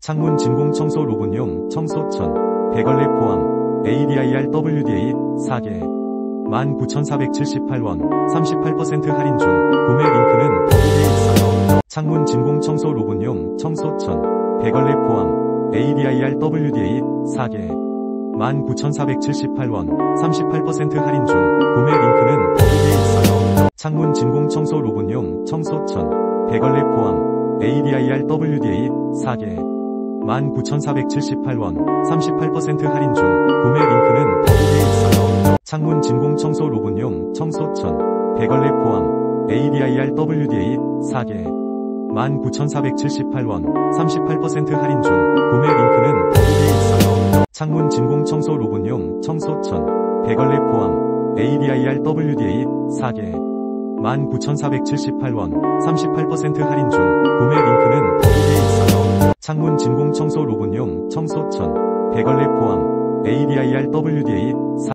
창문 진공 청소 로봇용 청소천 100원래 포함 ADIR WDA 4개 19,478원 38% 할인 중. 구매 링크는 더보기에 있어요. 창문 진공 청소 로봇용 청소천 100원래 포함 ADIR WDA 4개 19,478원 38% 할인 중. 구매 링크는 더보기에 있어요. 창문 진공 청소 로봇용 청소천 100원래 포함 ADIR WDA 4개 19,478원 38% 할인 중. 구매 링크는 더보기에 있어요. 창문 진공 청소 로봇용 청소천 100원래 포함 ADIR WDA 4개 19,478원 38% 할인 중. 구매 링크는 더보기에 있어요. 창문 진공 청소 로봇용 청소천 100원래 포함 ADIR WDA 4개 19,478원 38% 할인 중. 구매 링크는 더보기에 있어요. 창문 진공 청소 로봇용 청소천 100원래 포함 ADIR WDA